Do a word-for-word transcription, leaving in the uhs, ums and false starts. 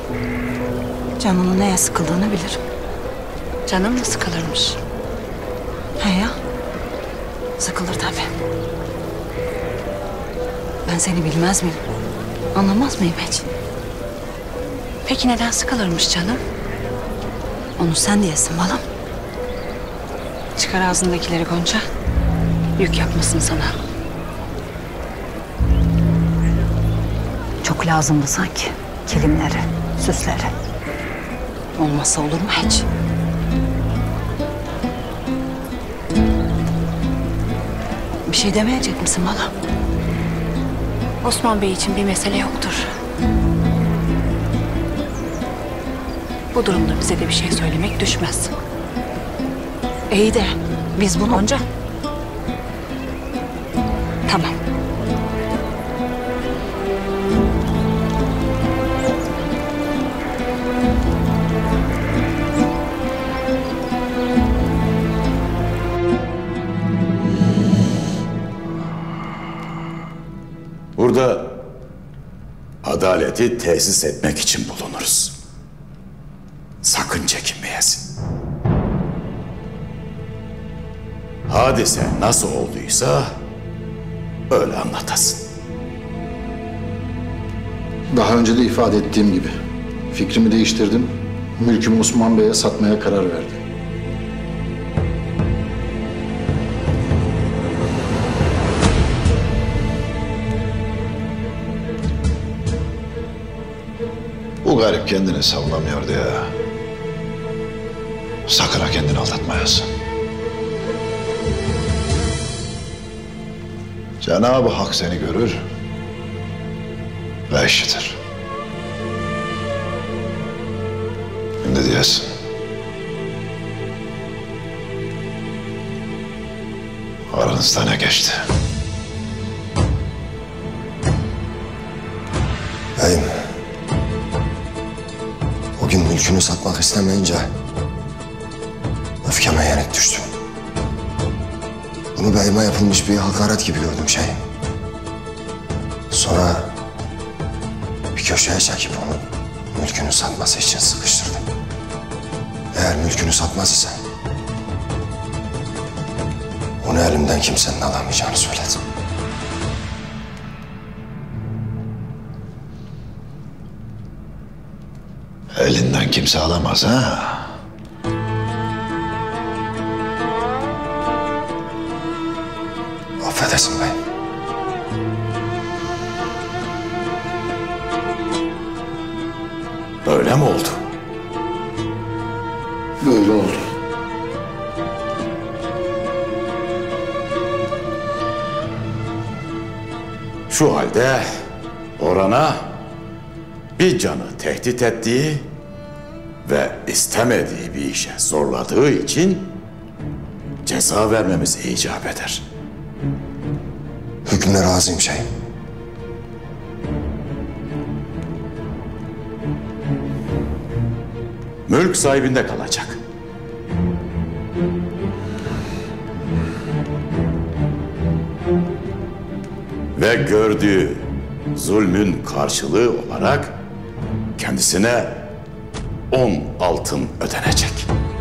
Canının neye sıkıldığını bilirim. Canım mı sıkılırmış? He ya. Sıkılır tabii. Ben seni bilmez miyim? Anlamaz mıyım hiç? Peki neden sıkılırmış canım? Onu sen diyesin balım. Çıkar ağzındakileri Gonca. Yük yapmasın sana. Çok lazımdı sanki. Kilimleri, süsleri. Olmazsa olur mu hiç? Bir şey demeyecek misin bana? Osman Bey için bir mesele yoktur. Bu durumda bize de bir şey söylemek düşmez. İyi de biz bunu... Gonca. Tamam. Burada adaleti tesis etmek için bulunuruz. Sakın çekinmeyesin. Hadise nasıl olduysa öyle anlatasın. Daha önce de ifade ettiğim gibi fikrimi değiştirdim. Mülkümü Osman Bey'e satmaya karar verdim. Bu garip kendini savunamıyordu ya. Sakın ha kendini aldatmayasın. Cenab-ı Hak seni görür ve işitir. Ne diyorsun? Aranızda ne geçti? Beyim, o gün mülkünü satmak istemeyince öfkeme yenik düştüm. Bunu beyime yapılmış bir hakaret gibi gördüm şeyim. Sonra bir köşeye çekip onu mülkünü satması için sıkıştırdım. Eğer mülkünü satmaz ise onu elimden kimsenin alamayacağını söyledim. Elinden kimse alamaz ha? Affedersin beyim. Öyle mi oldu? Böyle oldu. Şu halde Orhan'a bir canı tehdit ettiği ve istemediği bir işe zorladığı için ceza vermemiz icap eder. Hükmüne razıyım şeyim. Mülk sahibinde kalacak. Ve gördüğü zulmün karşılığı olarak kendisine on altın ödenecek.